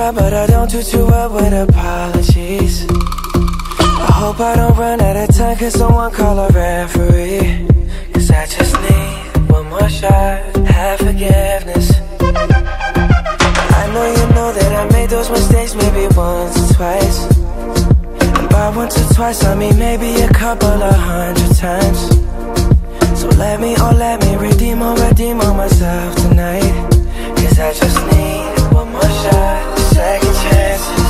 try, but I don't do too well with apologies. I hope I don't run out of time, cause someone call a referee. Cause I just need one more shot, have forgiveness. I know you know that I made those mistakes maybe once or twice. And by once or twice I mean maybe a couple of 100 times. So let me redeem on myself tonight. Cause I just need one more shot, second chances.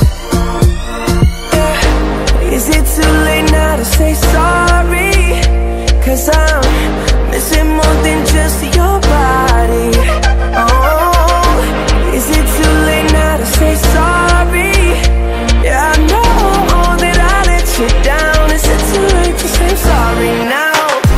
Yeah. Is it too late now to say sorry? Cause I'm missing more than just your body. Oh, is it too late now to say sorry? Yeah, I know that I let you down. Is it too late to say sorry now?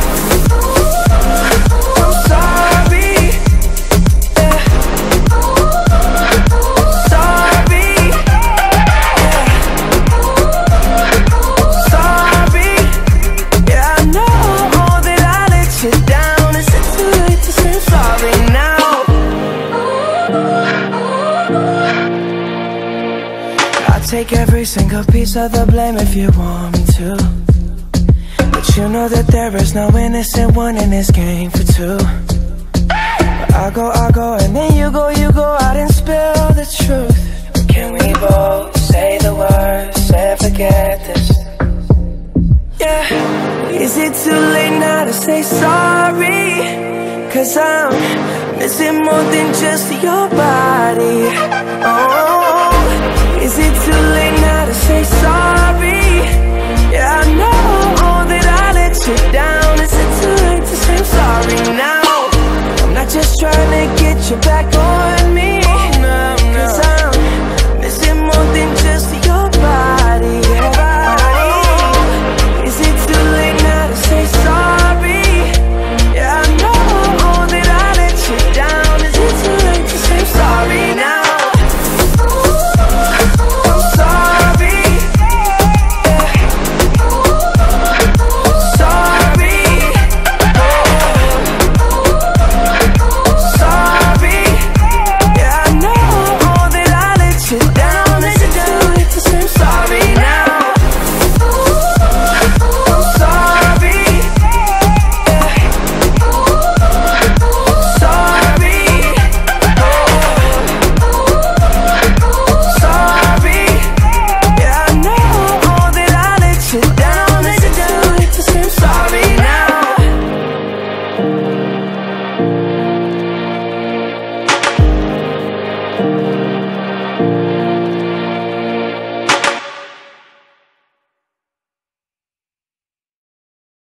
Take every single piece of the blame if you want me to, but you know that there is no innocent one in this game for two. But I go, and then you go out and spill the truth. But can we both say the words and forget this? Yeah. Is it too late now to say sorry? Cause I'm missing more than just your body. Oh, is it too late now to say sorry? Yeah, I know that I let you down. Is it too late to say I'm sorry now? I'm not just trying to get you back on